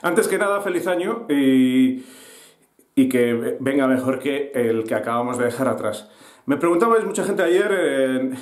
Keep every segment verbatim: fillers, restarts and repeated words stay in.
Antes que nada, feliz año y, y que venga mejor que el que acabamos de dejar atrás. Me preguntabais mucha gente ayer en,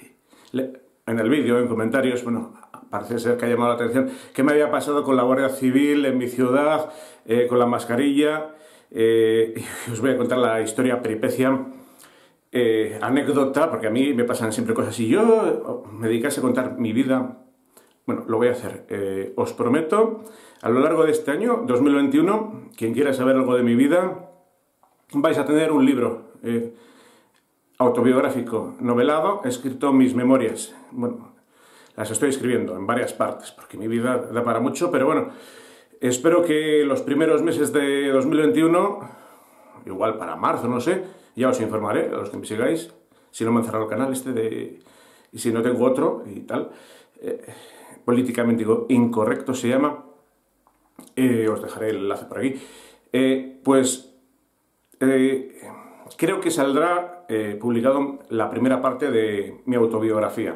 en el vídeo, en comentarios, bueno, parece ser que ha llamado la atención, qué me había pasado con la Guardia Civil en mi ciudad, eh, con la mascarilla. Eh, os voy a contar la historia, peripecia, eh, anécdota, porque a mí me pasan siempre cosas. Si yo me dedicase a contar mi vida, bueno, lo voy a hacer. Eh, os prometo, a lo largo de este año, dos mil veintiuno, quien quiera saber algo de mi vida, vais a tener un libro eh, autobiográfico, novelado, escrito mis memorias. Bueno, las estoy escribiendo en varias partes, porque mi vida da para mucho, pero bueno, espero que los primeros meses de dos mil veintiuno, igual para marzo, no sé, ya os informaré, a los que me sigáis, si no me han cerrado el canal este de... y si no tengo otro y tal, eh, políticamente digo, incorrecto se llama, eh, os dejaré el enlace por aquí, eh, pues eh, creo que saldrá eh, publicado la primera parte de mi autobiografía,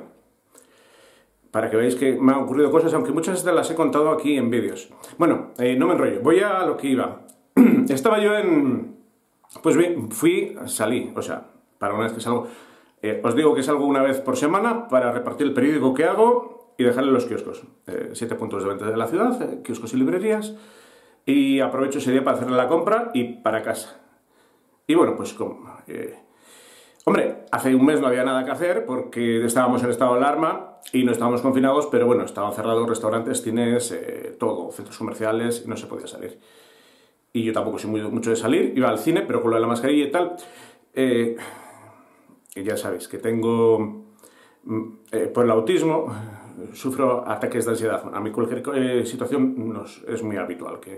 para que veáis que me han ocurrido cosas, aunque muchas de las he contado aquí en vídeos. Bueno, eh, no me enrollo, voy a lo que iba. Estaba yo en... pues bien, fui, salí, o sea, para una vez que salgo, eh, os digo que salgo una vez por semana para repartir el periódico que hago y dejarle los kioscos. Eh, siete puntos de venta de la ciudad, eh, kioscos y librerías, y aprovecho ese día para hacerle la compra y para casa. Y bueno, pues como... Eh, hombre, hace un mes no había nada que hacer porque estábamos en estado de alarma y no estábamos confinados, pero bueno, estaban cerrados restaurantes, cines, eh, todo, centros comerciales, y no se podía salir. Y yo tampoco soy muy, mucho de salir, iba al cine, pero con lo de la mascarilla y tal, eh, ya sabéis que tengo, eh, por el autismo, sufro ataques de ansiedad. A mí cualquier eh, situación nos, es muy habitual que,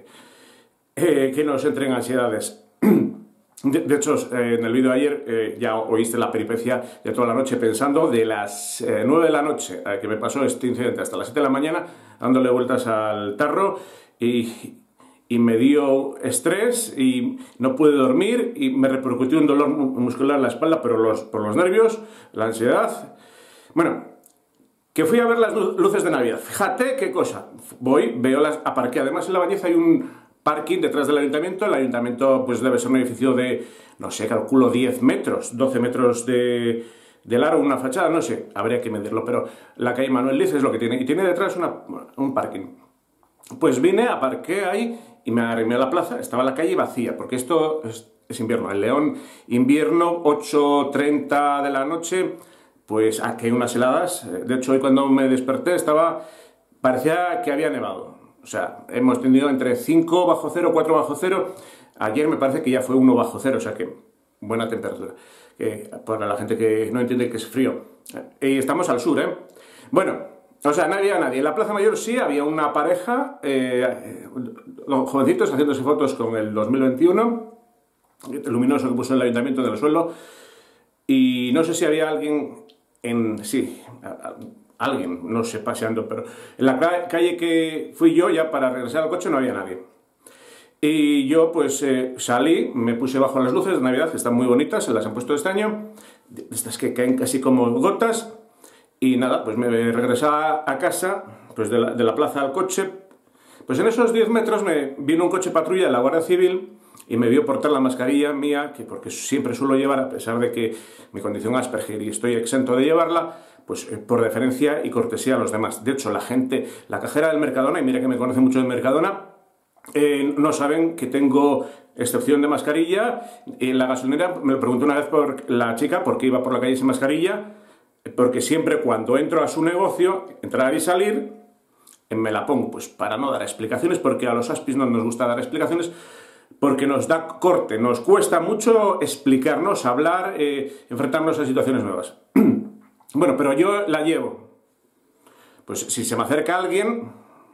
eh, que nos entren ansiedades. De, de hecho, eh, en el vídeo de ayer eh, ya oíste la peripecia de toda la noche pensando, de las eh, nueve de la noche eh, que me pasó este incidente hasta las siete de la mañana, dándole vueltas al tarro y, y me dio estrés y no pude dormir y me repercutió un dolor muscular en la espalda, pero los, por los nervios, la ansiedad. Bueno, que fui a ver las luces de Navidad. Fíjate qué cosa. Voy, veo las... aparqué. Además en La Bañeza hay un parking detrás del ayuntamiento. El ayuntamiento pues debe ser un edificio de, no sé, calculo diez metros, doce metros de, de largo, una fachada, no sé, habría que medirlo, pero la calle Manuel Liz es lo que tiene, y tiene detrás una, un parking. Pues vine, aparqué ahí y me arrimé a la plaza, estaba la calle vacía, porque esto es, es invierno, en León, invierno, ocho treinta de la noche, pues aquí hay unas heladas. De hecho hoy cuando me desperté estaba, parecía que había nevado. O sea, hemos tenido entre cinco bajo cero, cuatro bajo cero. Ayer me parece que ya fue uno bajo cero, o sea que buena temperatura. Eh, para la gente que no entiende que es frío. Y estamos al sur, ¿eh? Bueno, o sea, no había nadie. En la Plaza Mayor sí había una pareja, eh, los jovencitos haciéndose fotos con el dos mil veintiuno, el luminoso que puso el ayuntamiento del suelo. Y no sé si había alguien en... sí... alguien, no sé, paseando, pero en la calle que fui yo, ya para regresar al coche, no había nadie. Y yo, pues, eh, salí, me puse bajo las luces de Navidad, que están muy bonitas, se las han puesto este año, estas que caen casi como gotas, y nada, pues me regresé a casa, pues de la, de la plaza al coche. Pues en esos diez metros me vino un coche patrulla de la Guardia Civil y me vio portar la mascarilla mía, que porque siempre suelo llevar, a pesar de que mi condición Asperger y estoy exento de llevarla, pues por deferencia y cortesía a los demás. De hecho, la gente, la cajera del Mercadona, y mira que me conoce mucho del Mercadona, eh, no saben que tengo excepción de mascarilla. En la gasolinera me lo preguntó una vez por la chica por qué iba por la calle sin mascarilla, porque siempre cuando entro a su negocio, entrar y salir, me la pongo, pues para no dar explicaciones, porque a los aspis no nos gusta dar explicaciones, porque nos da corte, nos cuesta mucho explicarnos, hablar, eh, enfrentarnos a situaciones nuevas. Bueno, pero yo la llevo. Pues si se me acerca alguien,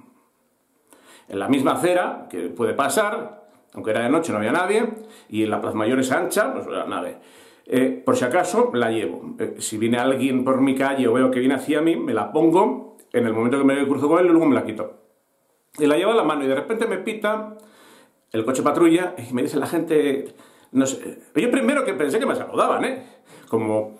en la misma acera, que puede pasar, aunque era de noche no había nadie, y la Plaza Mayor es ancha, pues nada. Eh, por si acaso, la llevo. Eh, si viene alguien por mi calle o veo que viene hacia mí, me la pongo, en el momento que me cruzo con él, y luego me la quito. Y la llevo en la mano, y de repente me pita el coche patrulla, y me dice la gente, no sé, yo primero que pensé que me saludaban, ¿eh? Como...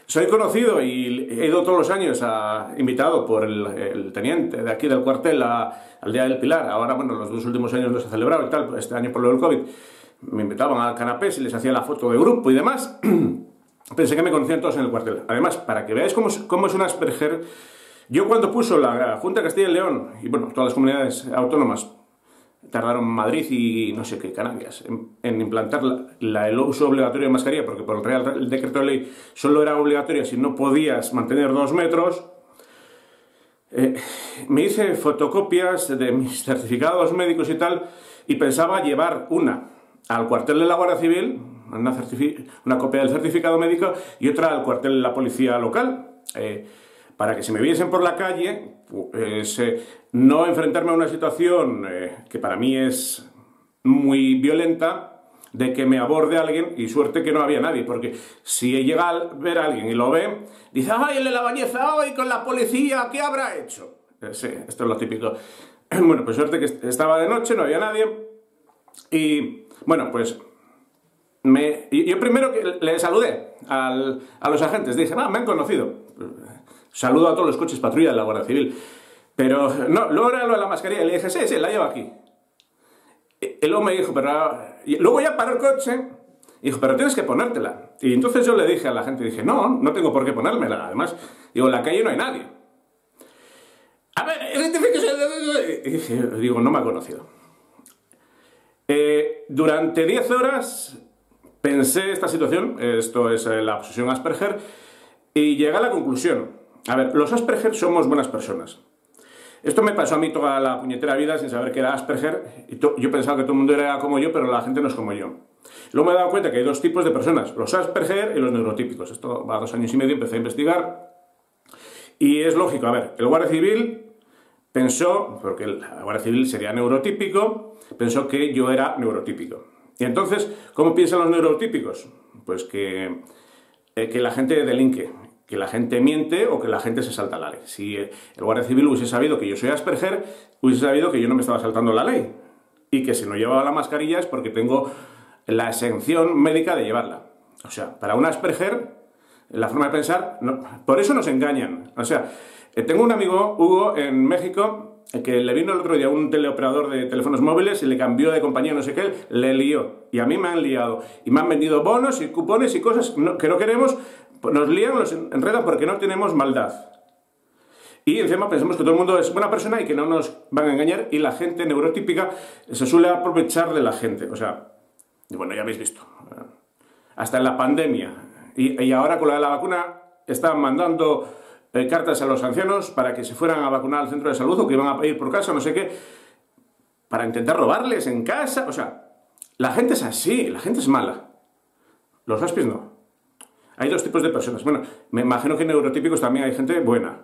Soy conocido y he ido todos los años a, invitado por el, el teniente de aquí del cuartel a, al Día del Pilar. Ahora, bueno, los dos últimos años no se ha celebrado y tal, este año por lo del COVID. Me invitaban al canapés y les hacía la foto de grupo y demás. Pensé que me conocían todos en el cuartel. Además, para que veáis cómo es, cómo es un Asperger, yo cuando puso la Junta de Castilla y León, y bueno, todas las comunidades autónomas, tardaron Madrid y no sé qué, Canarias, en, en implantar la, la, el uso obligatorio de mascarilla, porque por el Real el decreto de ley solo era obligatorio si no podías mantener dos metros. Eh, me hice fotocopias de mis certificados médicos y tal, y pensaba llevar una al cuartel de la Guardia Civil, una, una copia del certificado médico, y otra al cuartel de la policía local, eh, para que si me viesen por la calle, pues, eh, no enfrentarme a una situación eh, que para mí es muy violenta, de que me aborde alguien, y suerte que no había nadie, porque si llega a ver a alguien y lo ve, dice, ¡ay, el de la bañeza hoy con la policía! ¿Qué habrá hecho? Eh, sí, esto es lo típico. Bueno, pues suerte que estaba de noche, no había nadie, y bueno, pues me, yo primero que le saludé al, a los agentes, dije, ah, me han conocido. Saludo a todos los coches patrulla de la Guardia Civil. Pero no, luego era lo de la mascarilla y le dije, sí, sí, la llevo aquí. Y luego me dijo, pero... Y luego ya paró el coche y dijo, pero tienes que ponértela. Y entonces yo le dije a la gente, dije, no, no tengo por qué ponérmela. Además, digo, en la calle no hay nadie. A ver, identifíquese. Y dije, digo, no me ha conocido. Eh, durante diez horas pensé esta situación, esto es la obsesión Asperger, y llegué a la conclusión. A ver, los Asperger somos buenas personas. Esto me pasó a mí toda la puñetera vida sin saber que era Asperger. Y yo pensaba que todo el mundo era como yo, pero la gente no es como yo. Luego me he dado cuenta que hay dos tipos de personas, los Asperger y los neurotípicos. Esto va a dos años y medio, empecé a investigar. Y es lógico, a ver, el Guardia Civil pensó, porque el Guardia Civil sería neurotípico, pensó que yo era neurotípico. Y entonces, ¿cómo piensan los neurotípicos? Pues que, eh, que la gente delinque, que la gente miente o que la gente se salta la ley. Si el Guardia Civil hubiese sabido que yo soy Asperger, hubiese sabido que yo no me estaba saltando la ley. Y que si no llevaba la mascarilla es porque tengo la exención médica de llevarla. O sea, para un Asperger, la forma de pensar, no, por eso nos engañan. O sea, tengo un amigo, Hugo, en México, que le vino el otro día un teleoperador de teléfonos móviles y le cambió de compañía, no sé qué, le lió. Y a mí me han liado. Y me han vendido bonos y cupones y cosas que no queremos. Nos lían, nos enredan porque no tenemos maldad. Y encima pensamos que todo el mundo es buena persona y que no nos van a engañar, y la gente neurotípica se suele aprovechar de la gente. O sea, bueno, ya habéis visto. Hasta en la pandemia. Y, y ahora con la de la vacuna están mandando eh, cartas a los ancianos para que se fueran a vacunar al centro de salud o que iban a ir por casa, no sé qué, para intentar robarles en casa. O sea, la gente es así, la gente es mala. Los Aspis no. Hay dos tipos de personas. Bueno, me imagino que en neurotípicos también hay gente buena.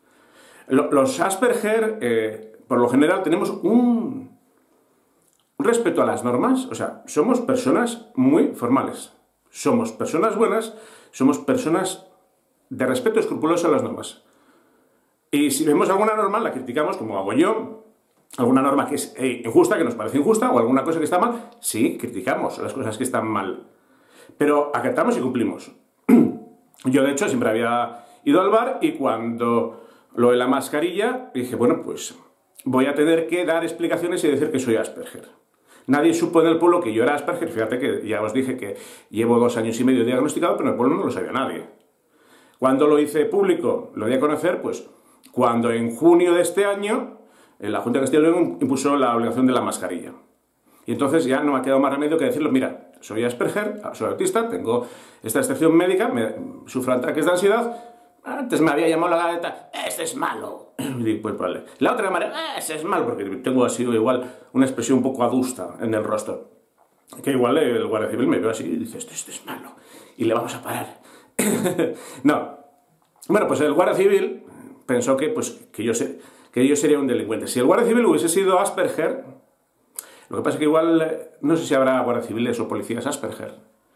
Los Asperger, eh, por lo general, tenemos un, un respeto a las normas. O sea, somos personas muy formales. Somos personas buenas, somos personas de respeto escrupuloso a las normas. Y si vemos alguna norma, la criticamos, como hago yo. Alguna norma que es eh, injusta, que nos parece injusta, o alguna cosa que está mal, sí, criticamos las cosas que están mal. Pero acatamos y cumplimos. Yo, de hecho, siempre había ido al bar y cuando lo de la mascarilla dije, bueno, pues voy a tener que dar explicaciones y decir que soy Asperger. Nadie supo en el pueblo que yo era Asperger. Fíjate que ya os dije que llevo dos años y medio diagnosticado, pero en el pueblo no lo sabía nadie. Cuando lo hice público, lo di a conocer, pues cuando en junio de este año la Junta de Castilla y León impuso la obligación de la mascarilla. Y entonces ya no me ha quedado más remedio que decirlo, mira, soy Asperger, soy autista, tengo esta excepción médica, me sufro ataques de ansiedad. Antes me había llamado la galeta, ¡este es malo! Y digo, pues vale. La otra me ¡ese es malo! Porque tengo así igual una expresión un poco adusta en el rostro. Que igual el Guardia Civil me ve así y dice, este, este es malo. Y le vamos a parar. No. Bueno, pues el Guardia Civil pensó que, pues, que, yo sé, que yo sería un delincuente. Si el Guardia Civil hubiese sido Asperger, lo que pasa es que igual, no sé si habrá guardias civiles o policías Asperger,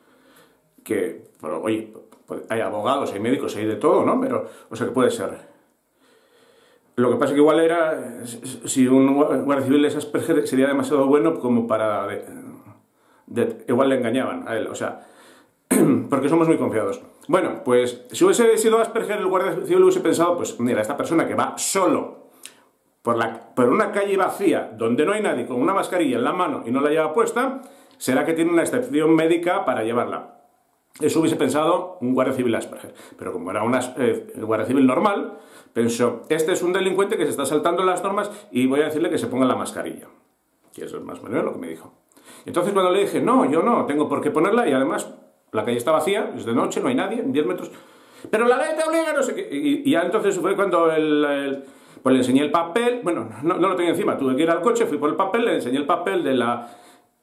que, pero, oye, hay abogados, hay médicos, hay de todo, ¿no? Pero, o sea, que puede ser. Lo que pasa es que igual era, si un guardia civil es Asperger, sería demasiado bueno como para, de, de, igual le engañaban a él, o sea, porque somos muy confiados. Bueno, pues si hubiese sido Asperger, el guardia civil hubiese pensado, pues mira, esta persona que va solo por, la, por una calle vacía, donde no hay nadie, con una mascarilla en la mano y no la lleva puesta, será que tiene una excepción médica para llevarla. Eso hubiese pensado un guardia civil Asperger. Pero como era un eh, guardia civil normal, pensó, este es un delincuente que se está saltando las normas y voy a decirle que se ponga la mascarilla. Y eso es más o menos lo que me dijo. Entonces cuando le dije, no, yo no tengo por qué ponerla, y además la calle está vacía, es de noche, no hay nadie, en diez metros, pero la ley te obliga, no sé qué. Y, y ya entonces fue cuando el, el, pues le enseñé el papel, bueno, no, no lo tenía encima, tuve que ir al coche, fui por el papel, le enseñé el papel de la...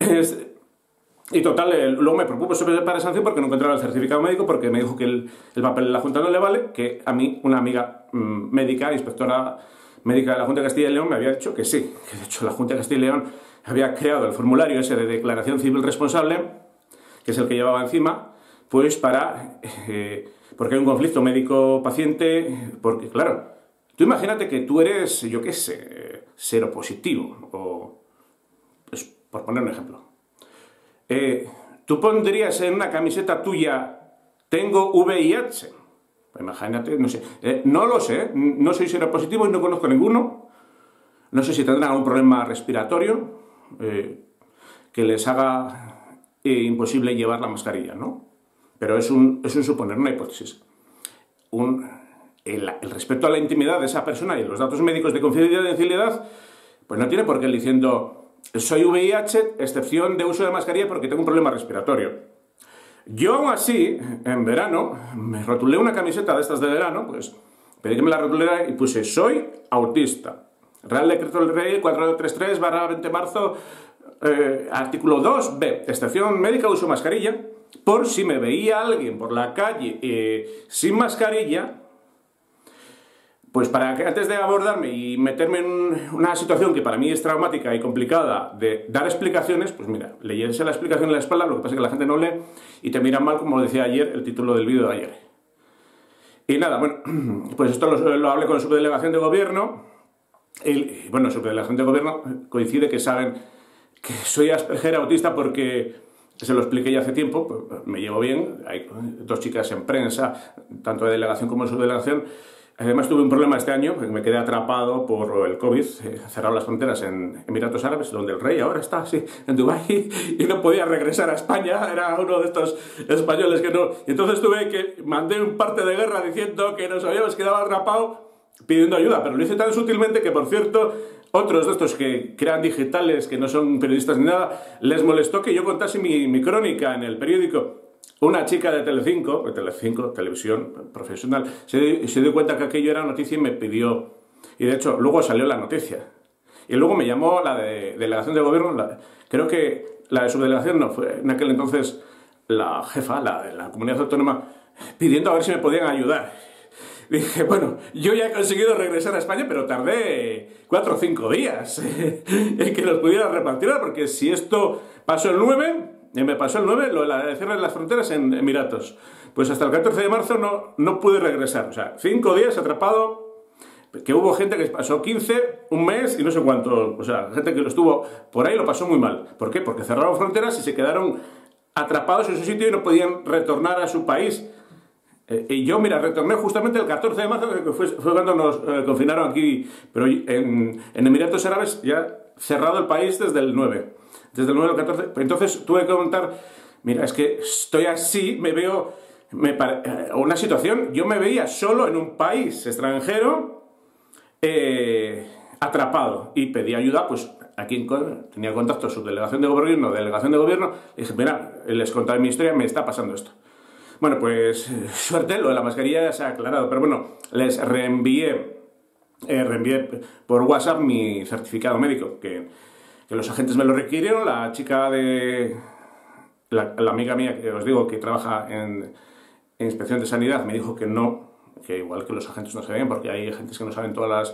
Y total, el, luego me propuse para sanción porque no encontraba el certificado médico, porque me dijo que el, el papel de la Junta no le vale, que a mí una amiga mmm, médica, inspectora médica de la Junta de Castilla y León, me había dicho que sí, que de hecho la Junta de Castilla y León había creado el formulario ese de declaración civil responsable, que es el que llevaba encima, pues para... Eh, porque hay un conflicto médico-paciente, porque claro, tú imagínate que tú eres, yo qué sé, seropositivo, o... pues, por poner un ejemplo. Eh, tú pondrías en una camiseta tuya, tengo V I H. Pues imagínate, no sé, eh, no lo sé, no soy seropositivo y no conozco ninguno. No sé si tendrán algún problema respiratorio eh, que les haga eh, imposible llevar la mascarilla, ¿no? Pero es un, es un suponer, una hipótesis. Un, el, el respeto a la intimidad de esa persona y los datos médicos de confidencialidad, pues no tiene por qué ir diciendo, soy V I H, excepción de uso de mascarilla porque tengo un problema respiratorio. Yo aún así, en verano, me rotulé una camiseta de estas de verano, pues pedí que me la rotulara y puse, soy autista. Real Decreto del Rey cuatrocientos treinta y tres barra veinte de marzo, eh, artículo dos B, excepción médica, uso mascarilla, por si me veía alguien por la calle eh, sin mascarilla, pues para que antes de abordarme y meterme en una situación que para mí es traumática y complicada de dar explicaciones, pues mira, leyese la explicación en la espalda, lo que pasa es que la gente no lee y te mira mal, como decía ayer el título del vídeo de ayer. Y nada, bueno, pues esto lo, lo hablé con la subdelegación de gobierno. Y bueno, la subdelegación de gobierno coincide que saben que soy Asperger autista porque se lo expliqué ya hace tiempo, pues me llevo bien, hay dos chicas en prensa, tanto de delegación como de subdelegación. Además tuve un problema este año, porque me quedé atrapado por el COVID, eh, cerraron las fronteras en Emiratos Árabes, donde el rey ahora está así, en Dubái, y no podía regresar a España, era uno de estos españoles que no... Y entonces tuve que, mandé un parte de guerra diciendo que nos habíamos quedado atrapados pidiendo ayuda, pero lo hice tan sutilmente que, por cierto, otros de estos que crean digitales, que no son periodistas ni nada, les molestó que yo contase mi, mi crónica en el periódico. Una chica de Telecinco, de Telecinco, televisión profesional, se, se dio cuenta que aquello era noticia y me pidió. Y de hecho, luego salió la noticia. Y luego me llamó la de delegación de gobierno, la, creo que la de subdelegación no, fue en aquel entonces la jefa, la de la comunidad autónoma, pidiendo a ver si me podían ayudar. Dije, bueno, yo ya he conseguido regresar a España, pero tardé cuatro o cinco días en que los pudiera repartir, porque si esto pasó el nueve... Y me pasó el nueve, lo de la cierre de las fronteras en Emiratos. Pues hasta el catorce de marzo no, no pude regresar. O sea, cinco días atrapado, que hubo gente que pasó quince, un mes y no sé cuánto. O sea, gente que lo estuvo por ahí lo pasó muy mal. ¿Por qué? Porque cerraron fronteras y se quedaron atrapados en su sitio y no podían retornar a su país. Eh, y yo, mira, retorné justamente el catorce de marzo, que fue, fue cuando nos eh, confinaron aquí. Pero en, en Emiratos Árabes ya cerrado el país desde el nueve. Desde el nueve al catorce, entonces tuve que contar, mira, es que estoy así, me veo, me pare... una situación, yo me veía solo en un país extranjero, eh, atrapado, y pedí ayuda, pues, a quien tenía contacto, subdelegación de gobierno, delegación de gobierno, y dije, mira, les contaba mi historia, me está pasando esto. Bueno, pues, suerte, lo de la mascarilla ya se ha aclarado, pero bueno, les reenvié, eh, reenvié por WhatsApp mi certificado médico, que... que los agentes me lo requirieron, la chica de... La, la amiga mía, que os digo, que trabaja en, en Inspección de Sanidad, me dijo que no, que igual que los agentes no sabían, porque hay agentes que no saben todas las...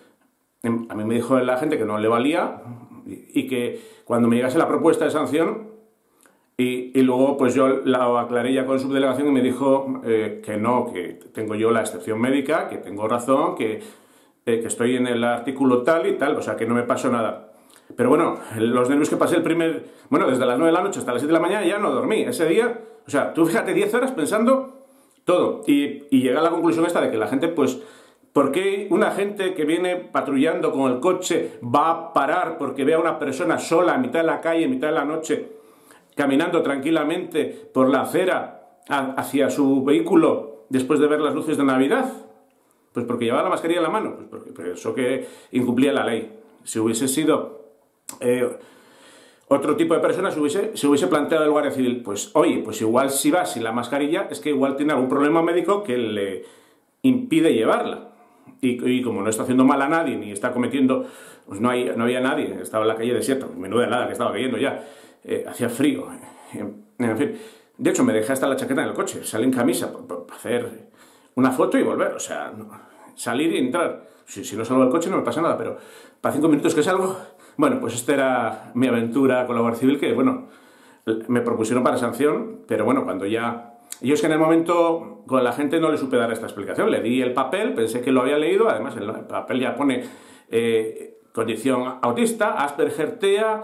A mí me dijo la gente que no le valía, y, y que cuando me llegase la propuesta de sanción, y, y luego pues yo la aclaré ya con subdelegación y me dijo eh, que no, que tengo yo la excepción médica, que tengo razón, que, eh, que estoy en el artículo tal y tal, o sea que no me pasó nada. Pero bueno, los nervios que pasé el primer... Bueno, desde las nueve de la noche hasta las siete de la mañana ya no dormí. Ese día O sea, tú fíjate diez horas pensando todo. Y, y llega a la conclusión esta de que la gente, pues, ¿por qué una gente que viene patrullando con el coche va a parar porque ve a una persona sola en mitad de la calle, en mitad de la noche, caminando tranquilamente por la acera hacia su vehículo después de ver las luces de Navidad? Pues porque llevaba la mascarilla en la mano, pues porque pensó que incumplía la ley. Si hubiese sido eh, otro tipo de persona, se hubiese, se hubiese planteado el Guardia Civil, pues oye, pues igual si va sin la mascarilla es que igual tiene algún problema médico que le impide llevarla. Y, y como no está haciendo mal a nadie, ni está cometiendo, pues no, hay, no había nadie, estaba en la calle desierta, menuda helada que estaba cayendo ya, eh, hacía frío, en, en fin. De hecho, me dejé hasta la chaqueta en el coche, salí en camisa para hacer una foto y volver, o sea, no, salir y entrar. Si, si no salgo del coche no me pasa nada, pero para cinco minutos que salgo. Bueno, pues esta era mi aventura con la Guardia Civil, que, bueno, me propusieron para sanción, pero bueno, cuando ya... Yo es que en el momento con la gente no le supe dar esta explicación, le di el papel, pensé que lo había leído, además el papel ya pone eh, condición autista, Asperger, T E A,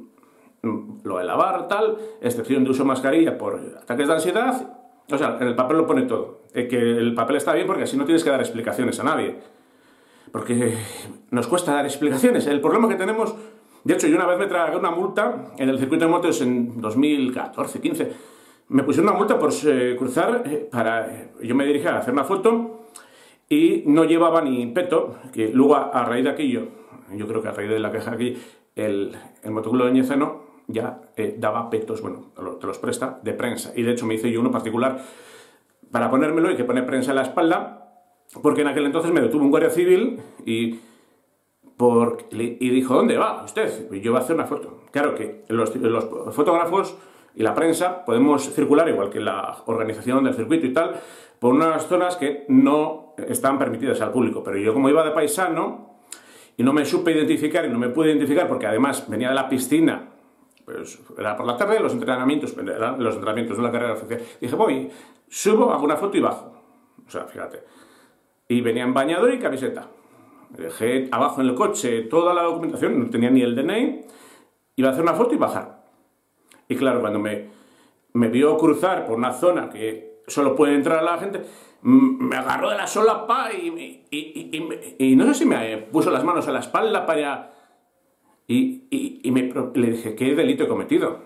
lo de lavar, tal, excepción de uso de mascarilla por ataques de ansiedad. O sea, en el papel lo pone todo. Eh, que el papel está bien porque así no tienes que dar explicaciones a nadie. Porque nos cuesta dar explicaciones. El problema que tenemos... De hecho, yo una vez me tragué una multa en el circuito de motos en dos mil catorce, quince. Me pusieron una multa por eh, cruzar eh, para... Eh, yo me dirigí a hacer una foto y no llevaba ni peto, que luego a, a raíz de aquello, yo creo que a raíz de la queja aquí, el, el motoclub de Ñeceno ya eh, daba petos, bueno, te los presta, de prensa. Y de hecho me hice yo uno particular para ponérmelo y que pone prensa en la espalda, porque en aquel entonces me detuvo un guardia civil y, por, y dijo, ¿dónde va usted? Y yo voy a hacer una foto. Claro que los, los fotógrafos y la prensa podemos circular, igual que la organización del circuito y tal, por unas zonas que no están permitidas al público. Pero yo, como iba de paisano y no me supe identificar y no me pude identificar porque además venía de la piscina, pues era por la tarde, los entrenamientos, eran los entrenamientos de la carrera oficial. Dije, voy, subo, hago una foto y bajo. O sea, fíjate. Y venía en bañador y camiseta. Dejé abajo en el coche toda la documentación, no tenía ni el D N I, iba a hacer una foto y bajar. Y claro, cuando me, me vio cruzar por una zona que solo puede entrar la gente, me agarró de la solapa y, y, y, y, y no sé si me puso las manos a la espalda para... Y, y, y me, le dije, ¿qué delito he cometido?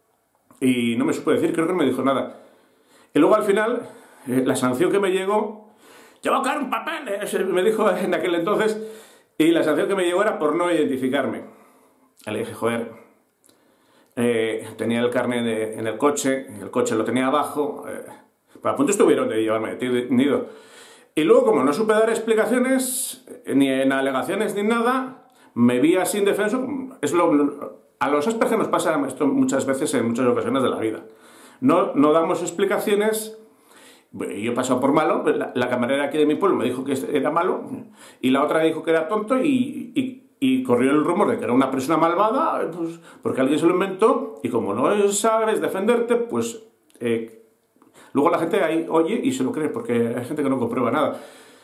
Y no me supo decir, creo que no me dijo nada. Y luego al final, eh, la sanción que me llegó, ¡te va a caer un papel! Eh, me dijo en aquel entonces, y la sanción que me llegó era por no identificarme. Y le dije, joder, eh, tenía el carnet de, en el coche, el coche lo tenía abajo, eh, para punto estuvieron de llevarme detenido. Y luego, como no supe dar explicaciones, ni en alegaciones ni nada, me vi así indefenso. Es lo, a los Asperger nos pasa esto muchas veces en muchas ocasiones de la vida. No, no damos explicaciones. Yo he pasado por malo, la, la camarera aquí de mi pueblo me dijo que era malo y la otra dijo que era tonto y, y, y corrió el rumor de que era una persona malvada, pues, porque alguien se lo inventó y como no sabes defenderte, pues eh, luego la gente ahí oye y se lo cree porque hay gente que no comprueba nada.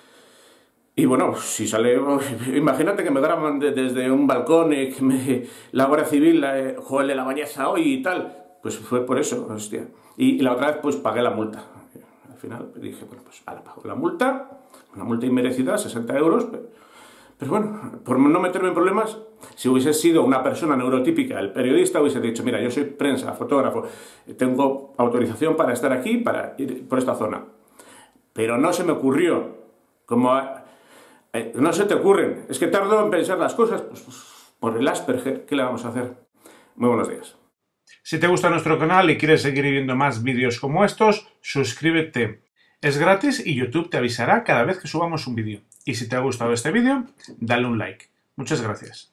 Y bueno, si sale, imagínate que me graban de, desde un balcón, eh, que me, la Guardia Civil, eh, joder, de la bañeza hoy y tal, pues fue por eso, hostia. Y, y la otra vez pues pagué la multa. Al final dije, bueno, pues ahora pago la multa, una multa inmerecida, sesenta euros, pero, pero bueno, por no meterme en problemas, si hubiese sido una persona neurotípica, el periodista hubiese dicho, mira, yo soy prensa, fotógrafo, tengo autorización para estar aquí, para ir por esta zona. Pero no se me ocurrió, como... Eh, no se te ocurren, es que tardo en pensar las cosas, pues, pues por el Asperger, ¿qué le vamos a hacer? Muy buenos días. Si te gusta nuestro canal y quieres seguir viendo más vídeos como estos, suscríbete. Es gratis y YouTube te avisará cada vez que subamos un vídeo. Y si te ha gustado este vídeo, dale un like. Muchas gracias.